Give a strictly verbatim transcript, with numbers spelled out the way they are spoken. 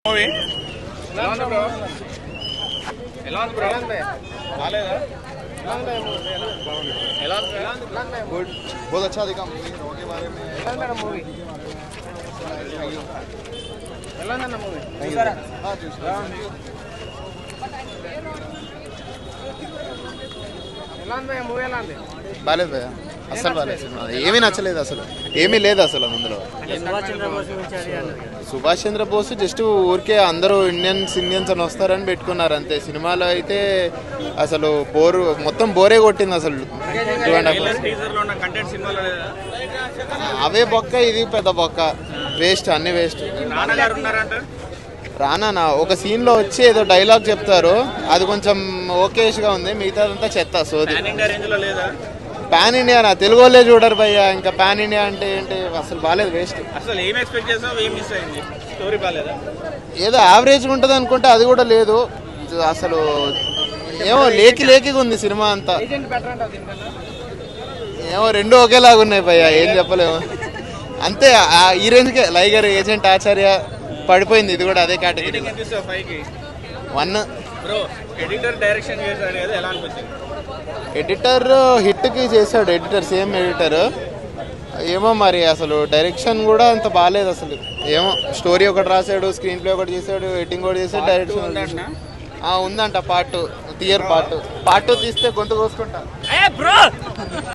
Movie ఎలా ఉంది bro? ఎలా ఉంది బ్రో? బాలేదా? ఎలా ఉంది? गुड बहुत अच्छा दिखा मूवी रो के बारे में ఎలా ఉందన్న మూవీ? ఎలా ఉందన్న మూవీ? हाँ చూసారా ఎలా ఉంది మూవీ? ఎలా ఉంది? బాలేదు భయ్యా అసలు బాలేదు సినిమా ఏమీ నచ్చలేదు అసలు ఏమీ లేదు అసలు అందులో సుభాష్ చంద్రబోస్ జస్ట్ ఊరికే అందరూ ఇండియన్స్ ఇండియన్స్ అని వస్తారని పెట్టుకున్నారు అంతే సినిమాలో అయితే అసలు బోరు మొత్తం బోరే కొట్టింది అసలు టూ అండ్ హాఫ్ అవే బొక్క ఇది పెద్ద బొక్క వేస్ట్ అన్ని వేస్ట్ రానా ఒక సీన్ లో వచ్చి ఏదో డైలాగ్ చెప్తారు అది కొంచెం ఓకేష్గా ఉంది మిగతాదంతా చెత్త సోది పాన్ ఇండియా నా తెలుగు వాళ్ళే చూడరు భయ్యా ఇంకా పాన్ ఇండియా అంటే ఏంటి అసలు బాగాలేదు వేస్ట్ అసలు ఏం ఎక్స్పెక్ట్ చేసావు ఏం మిస్ అయింది స్టోరీ బాగాలేదా ఏదో యావరేజ్గా ఉంటుంది అనుకుంటే అది కూడా లేదు అసలు ఏమో లేకి లేకిగా ఉంది సినిమా అంతా ఏజెంట్ బెటర్ అంటావు దీనికన్నా ఏమో రెండు ఒకేలాగా ఉన్నాయి భయ్యా ఏం చెప్పలేము అంతే ఈ రేంజ్కే లైగర్ ఏజెంట్ ఆచార్య పడిపోయింది ఇది కూడా అదే category one bro editor direction చేశాడు కదా ఎలా అనిపించింది ఎడిటర్ హిట్కి చేశాడు ఎడిటర్ సేమ్ ఎడిటర్ ఏమో మరి అసలు డైరెక్షన్ కూడా అంత బాగాలేదు అసలు ఏమో స్టోరీ ఒకటి రాశాడు స్క్రీన్ ప్లే ఒకటి చేశాడు ఎడిటింగ్ కూడా చేశాడు డైరెక్షన్ ఉందంట పార్ట్ టూ టియర్ పార్ట్ పార్ట్ టూ తీస్తే గొంతు కోసుకుంటా